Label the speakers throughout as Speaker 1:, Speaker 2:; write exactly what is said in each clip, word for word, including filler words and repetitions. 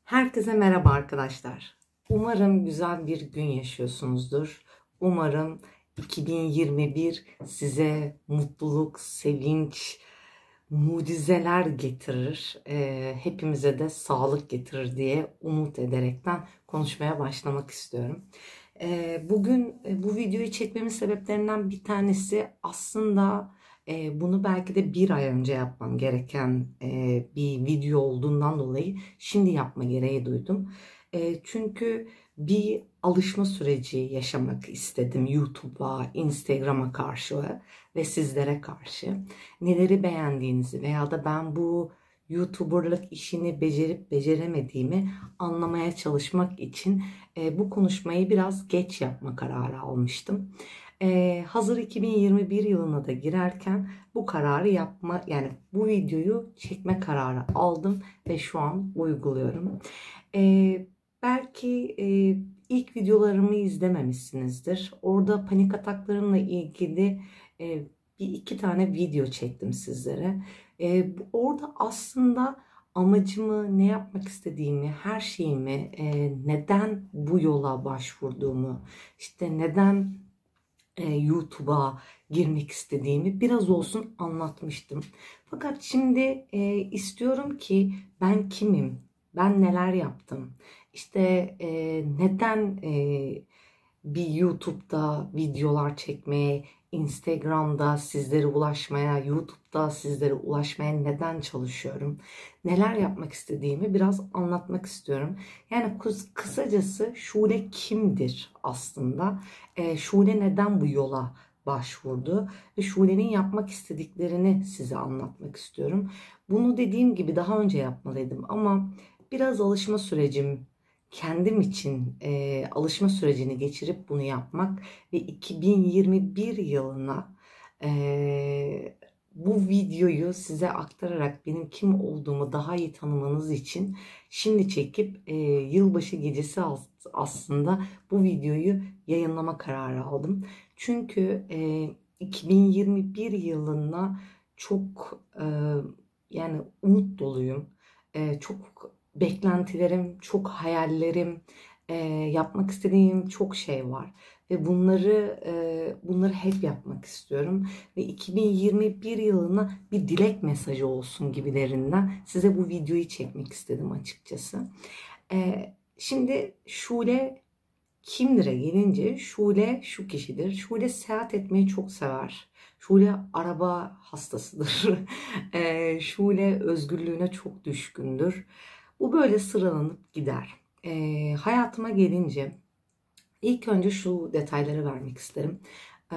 Speaker 1: Herkese merhaba arkadaşlar. Umarım güzel bir gün yaşıyorsunuzdur. Umarım iki bin yirmi bir size mutluluk, sevinç, mucizeler getirir. Ee, hepimize de sağlık getirir diye umut ederekten konuşmaya başlamak istiyorum. Ee, bugün e, bu videoyu çekmemin sebeplerinden bir tanesi aslında e, bunu belki de bir ay önce yapmam gereken e, bir video olduğundan dolayı şimdi yapma gereği duydum. E, çünkü bir alışma süreci yaşamak istedim YouTube'a, Instagram'a karşı ve sizlere karşı. Neleri beğendiğinizi veya da ben bu YouTuber'lık işini becerip beceremediğimi anlamaya çalışmak için e, bu konuşmayı biraz geç yapma kararı almıştım. Ee, hazır iki bin yirmi bir yılına da girerken bu kararı yapma, yani bu videoyu çekme kararı aldım ve şu an uyguluyorum. Ee, belki e, ilk videolarımı izlememişsinizdir. Orada panik ataklarımla ilgili e, bir iki tane video çektim sizlere. E, orada aslında amacımı, ne yapmak istediğimi, her şeyimi, e, neden bu yola başvurduğumu, işte neden YouTube'a girmek istediğimi biraz olsun anlatmıştım. Fakat şimdi e, istiyorum ki ben kimim, ben neler yaptım, işte e, neden e, bir YouTube'da videolar çekmeye, Instagram'da sizlere ulaşmaya, YouTube'da sizlere ulaşmaya neden çalışıyorum, neler yapmak istediğimi biraz anlatmak istiyorum. Yani kısacası Şule kimdir aslında? E, Şule neden bu yola başvurdu ve Şule'nin yapmak istediklerini size anlatmak istiyorum. Bunu dediğim gibi daha önce yapmalıydım ama biraz alışma sürecim, kendim için e, alışma sürecini geçirip bunu yapmak ve iki bin yirmi bir yılına e, bu videoyu size aktararak benim kim olduğumu daha iyi tanımanız için şimdi çekip e, yılbaşı gecesi aslında bu videoyu yayınlama kararı aldım. Çünkü e, iki bin yirmi bir yılına çok e, yani umut doluyum. E, çok beklentilerim, çok hayallerim, e, yapmak istediğim çok şey var ve bunları e, bunları hep yapmak istiyorum ve iki bin yirmi bir yılına bir dilek mesajı olsun gibilerinden size bu videoyu çekmek istedim açıkçası. E, şimdi Şule kimdir'e gelince Şule şu kişidir. Şule seyahat etmeyi çok sever. Şule araba hastasıdır. e, Şule özgürlüğüne çok düşkündür. Bu böyle sıralanıp gider. E, hayatıma gelince ilk önce şu detayları vermek isterim. E,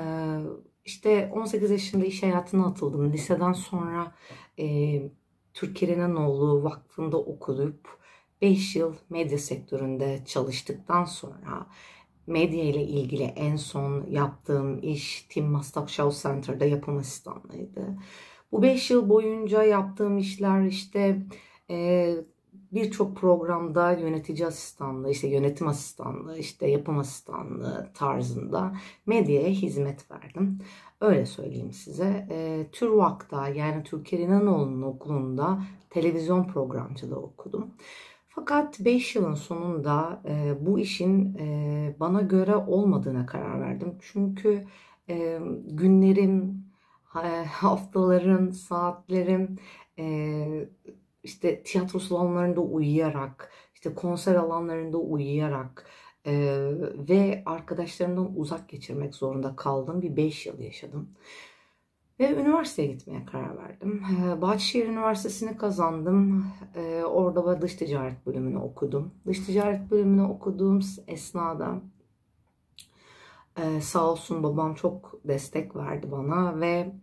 Speaker 1: işte on sekiz yaşında iş hayatına atıldım. Liseden sonra e, Türk İrenoğlu Vakfı'nda okuyup beş yıl medya sektöründe çalıştıktan sonra medya ile ilgili en son yaptığım iş Tim Mastak Show Center'da yapım asistanlığıydı. Bu beş yıl boyunca yaptığım işler işte e, birçok programda yönetici asistanlığı, işte yönetim asistanlığı, işte yapım asistanlığı tarzında medyaya hizmet verdim. Öyle söyleyeyim size. E, TÜRVAK'ta, yani Türker İnanoğlu'nun okulunda televizyon programcılığı okudum. Fakat beş yılın sonunda e, bu işin e, bana göre olmadığına karar verdim. Çünkü e, günlerim, haftalarım, saatlerim e, işte tiyatro salonlarında uyuyarak, işte konser alanlarında uyuyarak e, ve arkadaşlarımdan uzak geçirmek zorunda kaldığım bir beş yıl yaşadım. Ve üniversiteye gitmeye karar verdim. Bahçeşehir Üniversitesi'ni kazandım. Orada dış ticaret bölümünü okudum. Dış ticaret bölümünü okuduğum esnada sağ olsun babam çok destek verdi bana ve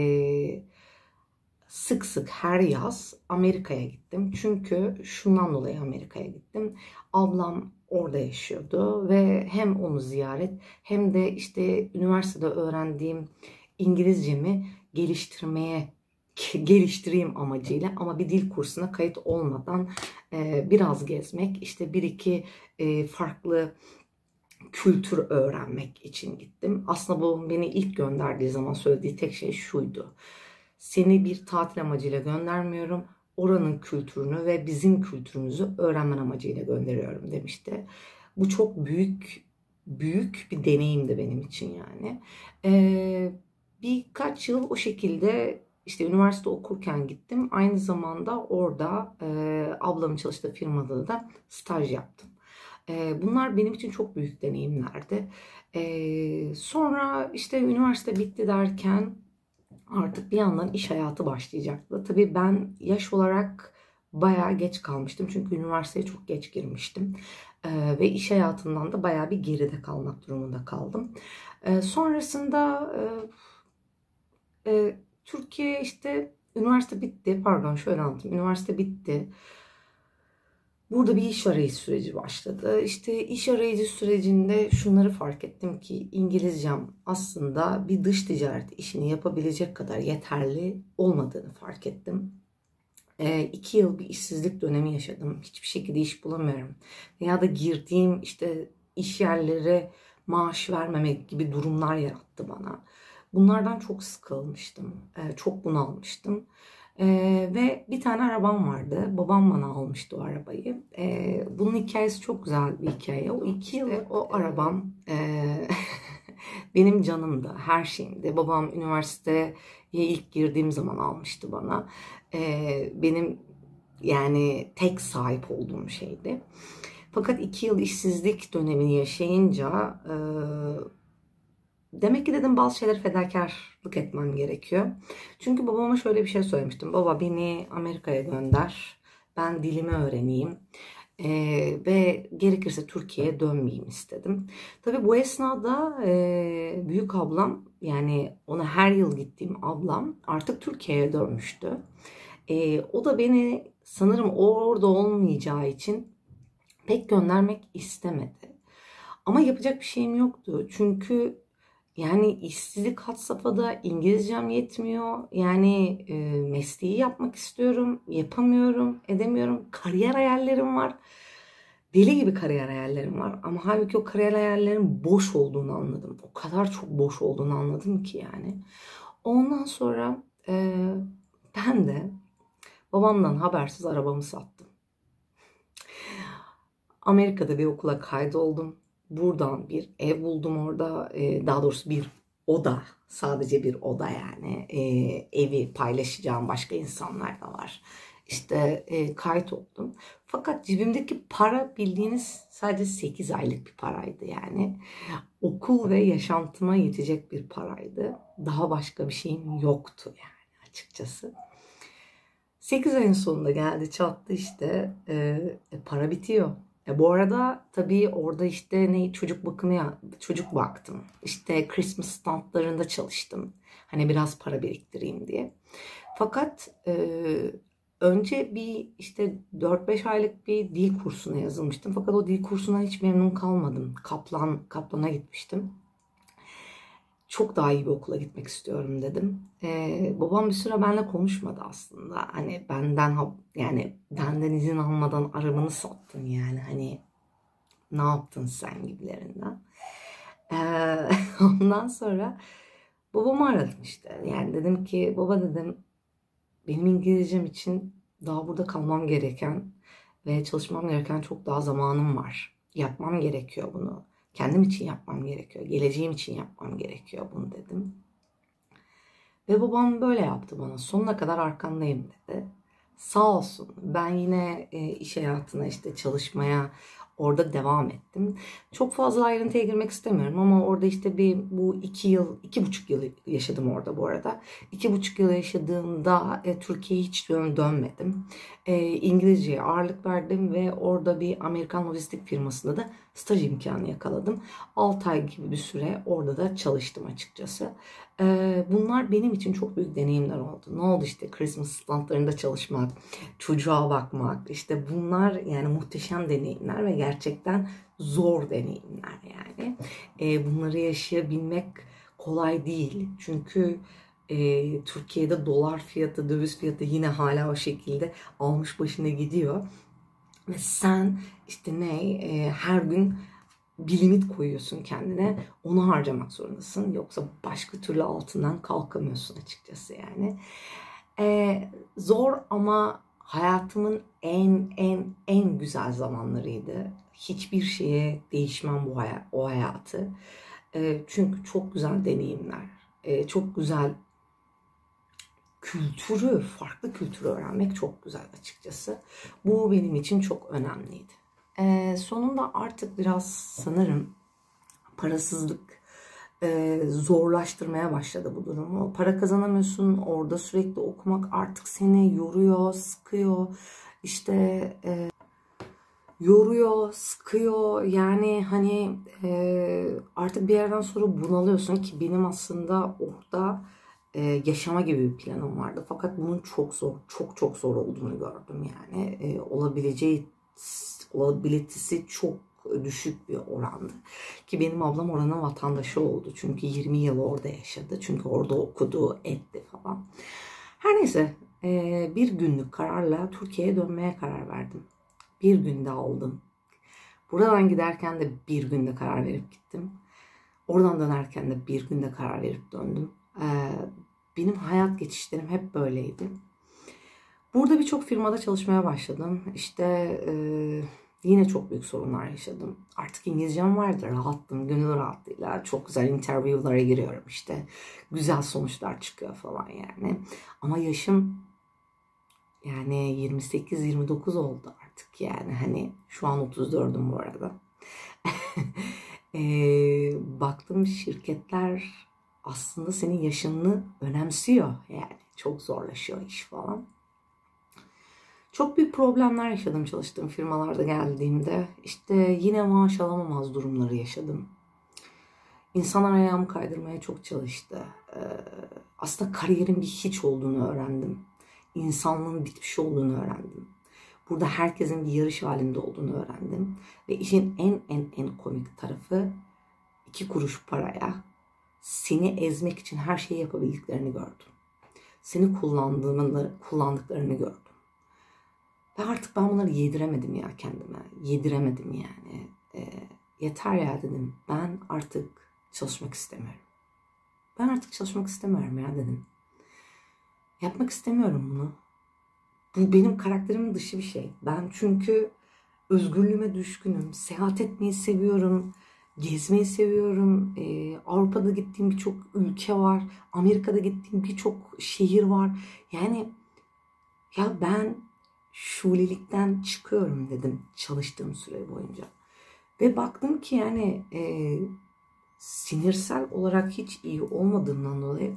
Speaker 1: sık sık her yaz Amerika'ya gittim. Çünkü şundan dolayı Amerika'ya gittim. Ablam orada yaşıyordu ve hem onu ziyaret hem de işte üniversitede öğrendiğim İngilizcemi geliştirmeye geliştireyim amacıyla, ama bir dil kursuna kayıt olmadan e, biraz gezmek, işte bir iki e, farklı kültür öğrenmek için gittim. Aslında bu beni ilk gönderdiği zaman söylediği tek şey şuydu: seni bir tatil amacıyla göndermiyorum. oranın kültürünü ve bizim kültürümüzü öğrenmen amacıyla gönderiyorum demişti. Bu çok büyük büyük bir deneyimdi benim için yani. Ee, birkaç yıl o şekilde işte üniversite okurken gittim. Aynı zamanda orada e, ablamın çalıştığı firmada da staj yaptım. E, bunlar benim için çok büyük deneyimlerdi. E, sonra işte üniversite bitti derken artık bir yandan iş hayatı başlayacaktı. Tabii ben yaş olarak bayağı geç kalmıştım. Çünkü üniversiteye çok geç girmiştim. Ee, ve iş hayatından da bayağı bir geride kalmak durumunda kaldım. Ee, sonrasında e, e, Türkiye işte üniversite bitti. Pardon şöyle anlatayım. Üniversite bitti. Burada bir iş arayış süreci başladı. İşte iş arayıcı sürecinde şunları fark ettim ki İngilizcem aslında bir dış ticaret işini yapabilecek kadar yeterli olmadığını fark ettim. E, iki yıl bir işsizlik dönemi yaşadım. Hiçbir şekilde iş bulamıyorum. Veya da girdiğim işte iş yerlere maaş vermemek gibi durumlar yarattı bana. Bunlardan çok sıkılmıştım. E, çok bunalmıştım. Ee, ve bir tane arabam vardı. Babam bana almıştı o arabayı. Ee, bunun hikayesi çok güzel bir hikaye. O iki yıl o arabam e, benim canımdı, her şeyimdi. Babam üniversiteye ilk girdiğim zaman almıştı bana. Ee, benim yani tek sahip olduğum şeydi. Fakat iki yıl işsizlik dönemini yaşayınca e, demek ki dedim bazı şeyler fedakarlık etmem gerekiyor. Çünkü babama şöyle bir şey söylemiştim. Baba beni Amerika'ya gönder. Ben dilimi öğreneyim. Ee, ve gerekirse Türkiye'ye dönmeyeyim istedim. Tabii bu esnada e, büyük ablam yani ona her yıl gittiğim ablam artık Türkiye'ye dönmüştü. E, o da beni sanırım orada olmayacağı için pek göndermek istemedi. Ama yapacak bir şeyim yoktu. Çünkü yani işsizlik had safhada, İngilizcem yetmiyor. Yani e, mesleği yapmak istiyorum, yapamıyorum, edemiyorum. Kariyer hayallerim var. Deli gibi kariyer hayallerim var. Ama halbuki o kariyer hayallerin boş olduğunu anladım. O kadar çok boş olduğunu anladım ki yani. Ondan sonra e, ben de babamdan habersiz arabamı sattım. Amerika'da bir okula kaydoldum. Buradan bir ev buldum orada. Ee, daha doğrusu bir oda. Sadece bir oda yani. Ee, evi paylaşacağım başka insanlar da var. İşte e, kayıt oldum. Fakat cebimdeki para bildiğiniz sadece sekiz aylık bir paraydı yani. Okul ve yaşantıma yetecek bir paraydı. Daha başka bir şeyim yoktu yani açıkçası. sekiz ayın sonunda geldi çattı işte. Ee, para bitiyor. E bu arada tabii orada işte ne çocuk bakımı ya çocuk baktım. İşte Christmas standlarında çalıştım. Hani biraz para biriktireyim diye. Fakat e, önce bir işte dört beş aylık bir dil kursuna yazılmıştım. Fakat o dil kursuna hiç memnun kalmadım. Kaplan Kaplan'a gitmiştim. Çok daha iyi bir okula gitmek istiyorum dedim. Ee, babam bir süre benimle konuşmadı aslında. Hani benden yani benden izin almadan arabanı sattın yani hani ne yaptın sen gibilerinden. Ee, ondan sonra babamı aradım işte. Yani dedim ki baba dedim benim İngilizcem için daha burada kalmam gereken ve çalışmam gereken çok daha zamanım var. Yapmam gerekiyor bunu. Kendim için yapmam gerekiyor. Geleceğim için yapmam gerekiyor bunu dedim. Ve babam böyle yaptı bana. Sonuna kadar arkandayım dedi. Sağ olsun. Ben yine e, iş hayatına işte çalışmaya orada devam ettim. Çok fazla ayrıntıya girmek istemiyorum ama orada işte bir bu iki yıl, iki buçuk yıl yaşadım orada bu arada. İki buçuk yıl yaşadığımda e, Türkiye'ye hiç dön dönmedim. E, İngilizceye ağırlık verdim ve orada bir Amerikan lojistik firmasında da staj imkanı yakaladım. altı ay gibi bir süre orada da çalıştım açıkçası. E, bunlar benim için çok büyük deneyimler oldu. Ne oldu işte Christmas standlarında çalışmak, çocuğa bakmak, işte bunlar yani muhteşem deneyimler ve gerçekten zor deneyimler yani. E, bunları yaşayabilmek kolay değil. Çünkü e, Türkiye'de dolar fiyatı, döviz fiyatı yine hala o şekilde almış başına gidiyor. Ve sen işte ne e, her gün bir limit koyuyorsun kendine. Onu harcamak zorundasın. Yoksa başka türlü altından kalkamıyorsun açıkçası yani. Ee, zor ama hayatımın en en en güzel zamanlarıydı. Hiçbir şeye değişmem bu hayat, o hayatı. E, çünkü çok güzel deneyimler, e, çok güzel kültürü, farklı kültürü öğrenmek çok güzel açıkçası. Bu benim için çok önemliydi. E, sonunda artık biraz sanırım parasızlık e, zorlaştırmaya başladı bu durumu. Para kazanamıyorsun, orada sürekli okumak artık seni yoruyor, sıkıyor. İşte e, yoruyor, sıkıyor. Yani hani e, artık bir yerden sonra bunalıyorsun ki benim aslında orada e, yaşama gibi bir planım vardı. Fakat bunun çok zor, çok çok zor olduğunu gördüm yani. E, olabileceği, olabilitesi çok düşük bir orandı. Ki benim ablam oranın vatandaşı oldu. Çünkü yirmi yıl orada yaşadı. Çünkü orada okudu, etti falan. Her neyse e, bir günlük kararla Türkiye'ye dönmeye karar verdim. Bir günde aldım. Buradan giderken de bir günde karar verip gittim. Oradan dönerken de bir günde karar verip döndüm. Ee, benim hayat geçişlerim hep böyleydi. Burada birçok firmada çalışmaya başladım. İşte e, yine çok büyük sorunlar yaşadım. Artık İngilizcem vardı, rahattım, gönül rahatlığıyla. Çok güzel interview'lara giriyorum işte. Güzel sonuçlar çıkıyor falan yani. Ama yaşım yani yirmi sekiz yirmi dokuz oldu artık yani. Hani şu an otuz dördüm bu arada. e, baktım şirketler aslında senin yaşını önemsiyor. Yani çok zorlaşıyor iş falan. Çok büyük problemler yaşadım çalıştığım firmalarda geldiğimde. İşte yine maaş alamamaz durumları yaşadım. İnsanlar ayağımı kaydırmaya çok çalıştı. Ee, aslında kariyerin bir hiç olduğunu öğrendim. İnsanlığın bitmiş olduğunu öğrendim. Burada herkesin bir yarış halinde olduğunu öğrendim. Ve işin en en en komik tarafı iki kuruş paraya seni ezmek için her şeyi yapabildiklerini gördüm. Seni kullandığını, kullandıklarını gördüm. Ve artık ben bunları yediremedim ya kendime. Yediremedim yani. E, yeter ya dedim. Ben artık çalışmak istemiyorum. Ben artık çalışmak istemiyorum ya dedim. Yapmak istemiyorum bunu. Bu benim karakterimin dışı bir şey. Ben çünkü özgürlüğüme düşkünüm. Seyahat etmeyi seviyorum. Gezmeyi seviyorum. Ee, Avrupa'da gittiğim birçok ülke var. Amerika'da gittiğim birçok şehir var. Yani ya ben şulelikten çıkıyorum dedim çalıştığım süre boyunca. Ve baktım ki yani e, sinirsel olarak hiç iyi olmadığımdan dolayı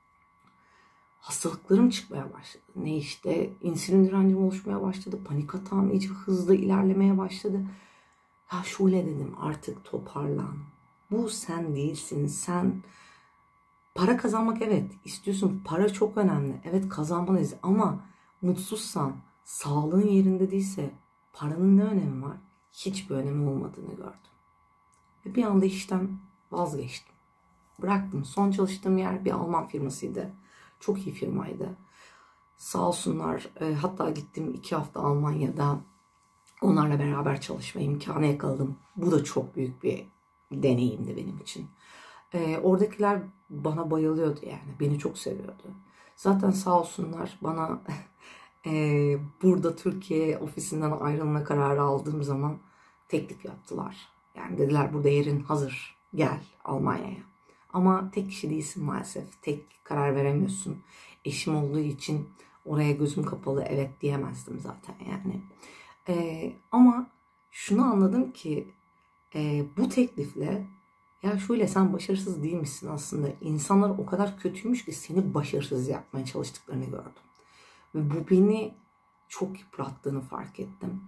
Speaker 1: hastalıklarım çıkmaya başladı. Ne işte insülin direncim oluşmaya başladı. Panik atağım iyice hızlı ilerlemeye başladı. Ya şöyle dedim artık toparlan. Bu sen değilsin. Sen para kazanmak evet istiyorsun. Para çok önemli. Evet kazanmalıyız ama mutsuzsan, sağlığın yerinde değilse paranın ne önemi var? Hiçbir önemi olmadığını gördüm. Ve bir anda işten vazgeçtim. Bıraktım. Son çalıştığım yer bir Alman firmasıydı. Çok iyi firmaydı. Sağ olsunlar. E, hatta gittim iki hafta Almanya'da onlarla beraber çalışma imkanı yakaladım. Bu da çok büyük bir deneyimdi benim için. E, oradakiler bana bayılıyordu yani. Beni çok seviyordu. Zaten sağ olsunlar bana e, burada Türkiye ofisinden ayrılma kararı aldığım zaman teklif yaptılar. Yani dediler burada yerin hazır. Gel Almanya'ya. Ama tek kişi değilsin maalesef. Tek karar veremiyorsun. Eşim olduğu için oraya gözüm kapalı evet diyemezdim zaten yani. Ee, ama şunu anladım ki e, bu teklifle ya şöyle sen başarısız değil misin aslında? İnsanlar o kadar kötüymüş ki seni başarısız yapmaya çalıştıklarını gördüm. Ve bu beni çok yıprattığını fark ettim.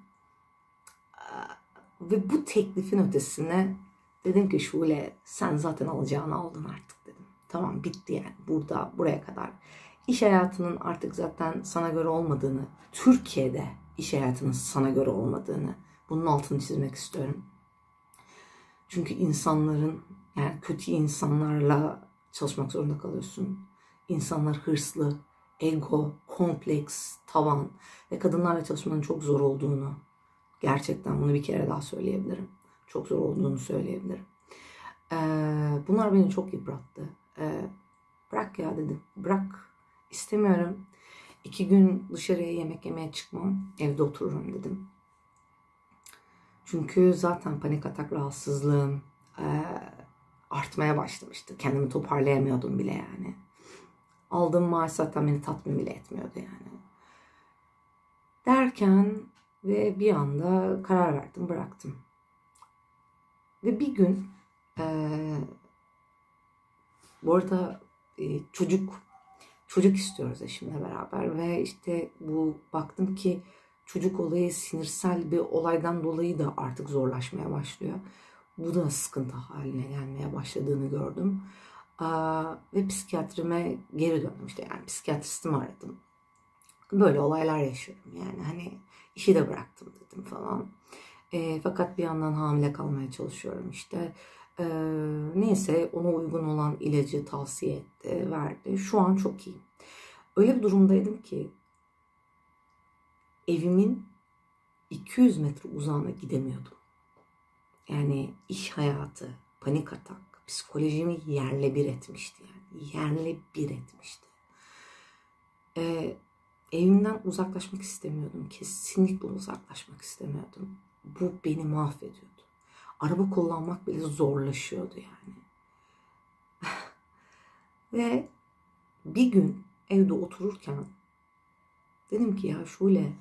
Speaker 1: Ve bu teklifin ötesine dedim ki Şule sen zaten alacağını aldın artık dedim. Tamam bitti yani burada buraya kadar. İş hayatının artık zaten sana göre olmadığını, Türkiye'de iş hayatının sana göre olmadığını bunun altını çizmek istiyorum. Çünkü insanların yani kötü insanlarla çalışmak zorunda kalıyorsun. İnsanlar hırslı, ego, kompleks, tavan ve kadınlarla çalışmanın çok zor olduğunu gerçekten bunu bir kere daha söyleyebilirim. Çok zor olduğunu söyleyebilirim. Ee, bunlar beni çok yıprattı. Ee, bırak ya dedim. Bırak. İstemiyorum. İki gün dışarıya yemek yemeye çıkmam. Evde otururum dedim. Çünkü zaten panik atak rahatsızlığım e, artmaya başlamıştı. Kendimi toparlayamıyordum bile yani. Aldığım maaş zaten beni tatmin bile etmiyordu yani. Derken ve bir anda karar verdim, bıraktım. Ve bir gün e, bu arada e, çocuk çocuk istiyoruz eşimle beraber ve işte bu baktım ki çocuk olayı sinirsel bir olaydan dolayı da artık zorlaşmaya başlıyor. Bu da sıkıntı haline gelmeye başladığını gördüm. Aa, ve psikiyatrime geri döndüm işte, yani psikiyatristimi aradım. Böyle olaylar yaşıyorum yani, hani işi de bıraktım dedim falan. E, fakat bir yandan hamile kalmaya çalışıyorum işte. E, neyse ona uygun olan ilacı tavsiye etti, verdi. Şu an çok iyiyim. Öyle bir durumdaydım ki evimin iki yüz metre uzağına gidemiyordum. Yani iş hayatı, panik atak, psikolojimi yerle bir etmişti yani. Yerle bir etmişti. Ee, evimden uzaklaşmak istemiyordum. Kesinlikle uzaklaşmak istemiyordum. Bu beni mahvediyordu. Araba kullanmak bile zorlaşıyordu yani. Ve bir gün evde otururken dedim ki ya Şule,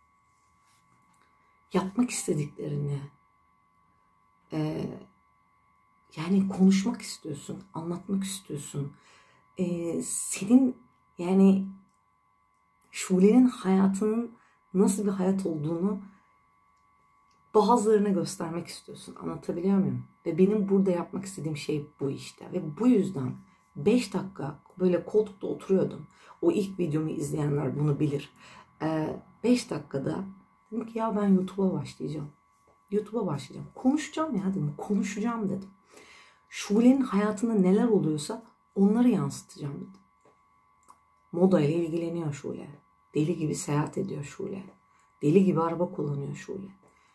Speaker 1: yapmak istediklerini e, yani konuşmak istiyorsun, anlatmak istiyorsun. E, senin yani Şule'nin hayatının nasıl bir hayat olduğunu bazılarına göstermek istiyorsun. Anlatabiliyor muyum? Ve benim burada yapmak istediğim şey bu işte. Ve bu yüzden beş dakika böyle koltukta oturuyordum. O ilk videomu izleyenler bunu bilir. beş dakikada dedim ki ya ben YouTube'a başlayacağım. YouTube'a başlayacağım. Konuşacağım ya dedim. Konuşacağım dedim. Şule'nin hayatında neler oluyorsa onları yansıtacağım dedim. Moda ile ilgileniyor Şule. Deli gibi seyahat ediyor Şule. Deli gibi araba kullanıyor Şule.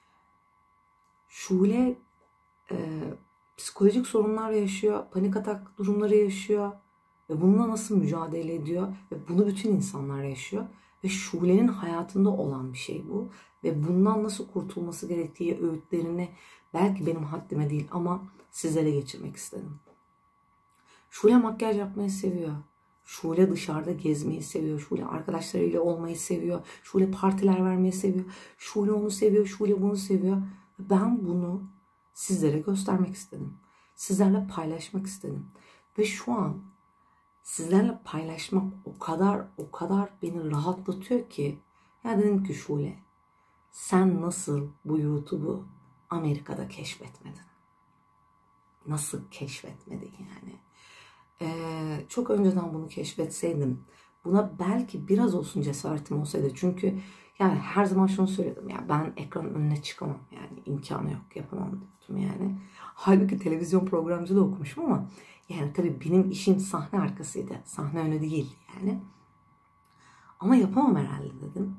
Speaker 1: Şule e, psikolojik sorunlar yaşıyor, panik atak durumları yaşıyor ve bununla nasıl mücadele ediyor ve bunu bütün insanlar yaşıyor ve Şule'nin hayatında olan bir şey bu ve bundan nasıl kurtulması gerektiği öğütlerini belki benim haddime değil ama sizlere geçirmek istedim. Şule makyaj yapmayı seviyor. Şule dışarıda gezmeyi seviyor. Şule arkadaşlarıyla olmayı seviyor. Şule partiler vermeyi seviyor. Şule onu seviyor. Şule bunu seviyor. Ben bunu sizlere göstermek istedim. Sizlerle paylaşmak istedim. Ve şu an sizlerle paylaşmak o kadar o kadar beni rahatlatıyor ki ya dedim ki Şule, sen nasıl bu YouTube'u Amerika'da keşfetmedin? Nasıl keşfetmedin yani? Ee, çok önceden bunu keşfetseydim, buna belki biraz olsun cesaretim olsaydı. Çünkü yani her zaman şunu söyledim ya, ben ekranın önüne çıkamam yani, imkanı yok, yapamam dedim yani. Halbuki televizyon programcılığı okumuşum ama yani tabii benim işim sahne arkasıydı, sahne önü değildi yani. Ama yapamam herhalde dedim.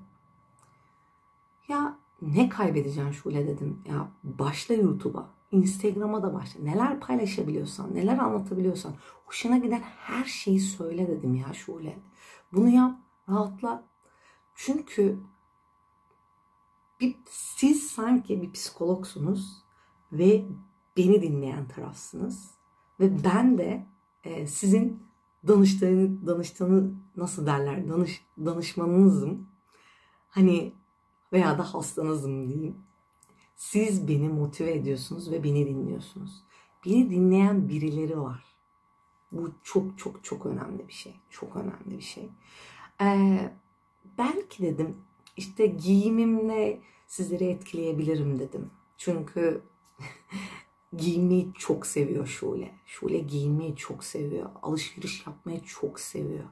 Speaker 1: Ya ne kaybedeceğim Şule dedim ya, başla YouTube'a, Instagram'a da başla. Neler paylaşabiliyorsan, neler anlatabiliyorsan, hoşuna giden her şeyi söyle dedim ya Şule. Bunu yap, rahatla. Çünkü bir, siz sanki bir psikologsunuz ve beni dinleyen tarafsınız. Ve ben de e, sizin danıştığını, danıştığını nasıl derler, danış, danışmanınızım. Hani veya da hastanızım diyeyim. Siz beni motive ediyorsunuz ve beni dinliyorsunuz. Beni dinleyen birileri var. Bu çok çok çok önemli bir şey. Çok önemli bir şey. Ee, belki dedim işte giyimimle sizleri etkileyebilirim dedim. Çünkü giyinmeyi çok seviyor Şule. Şule giyinmeyi çok seviyor. Alışveriş yapmayı çok seviyor.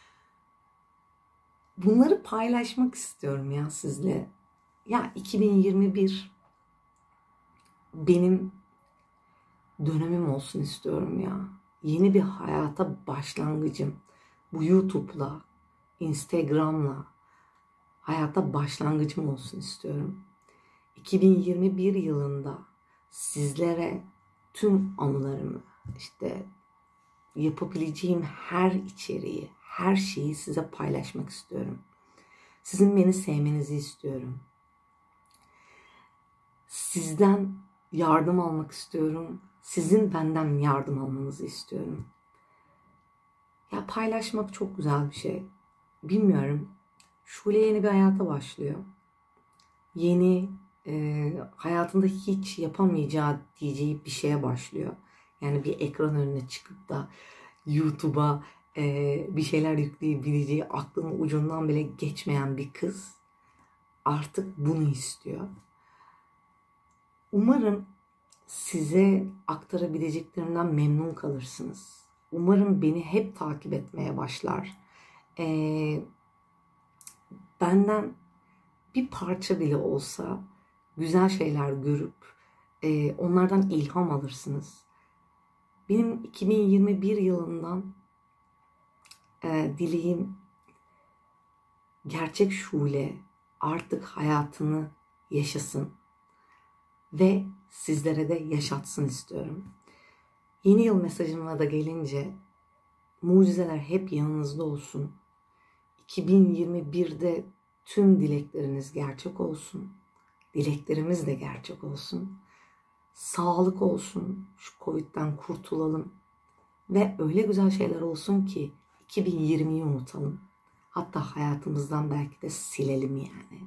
Speaker 1: Bunları paylaşmak istiyorum ya sizle. Ya iki bin yirmi bir benim dönemim olsun istiyorum ya. Yeni bir hayata başlangıcım. Bu YouTube'la, Instagram'la hayata başlangıcım olsun istiyorum. iki bin yirmi bir yılında sizlere tüm anılarımı, işte yapabileceğim her içeriği, her şeyi size paylaşmak istiyorum. Sizin beni sevmenizi istiyorum. Sizden yardım almak istiyorum. Sizin benden yardım almanızı istiyorum. Ya paylaşmak çok güzel bir şey. Bilmiyorum. Şule yeni bir hayata başlıyor. Yeni e, hayatında hiç yapamayacağı diyeceği bir şeye başlıyor. Yani bir ekran önüne çıkıp da YouTube'a e, bir şeyler yükleyebileceği aklının ucundan bile geçmeyen bir kız artık bunu istiyor. Umarım size aktarabileceklerimden memnun kalırsınız. Umarım beni hep takip etmeye başlar. Ee, benden bir parça bile olsa güzel şeyler görüp e, onlardan ilham alırsınız. Benim iki bin yirmi bir yılından e, dileğim gerçek Şule artık hayatını yaşasın ve sizlere de yaşatsın istiyorum. Yeni yıl mesajıma da gelince mucizeler hep yanınızda olsun. iki bin yirmi birde tüm dilekleriniz gerçek olsun. Dileklerimiz de gerçek olsun. Sağlık olsun. Şu Covid'den kurtulalım. Ve öyle güzel şeyler olsun ki iki bin yirmiyi unutalım. Hatta hayatımızdan belki de silelim yani.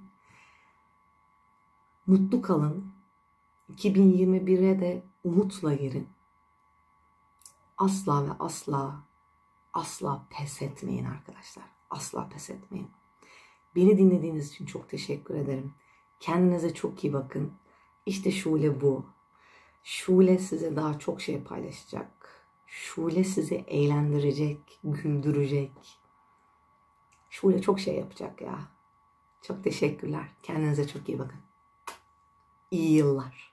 Speaker 1: Mutlu kalın. iki bin yirmi bire de umutla girin. Asla ve asla, asla pes etmeyin arkadaşlar. Asla pes etmeyin. Beni dinlediğiniz için çok teşekkür ederim. Kendinize çok iyi bakın. İşte Şule bu. Şule size daha çok şey paylaşacak. Şule sizi eğlendirecek, güldürecek. Şule çok şey yapacak ya. Çok teşekkürler. Kendinize çok iyi bakın. İyi yıllar.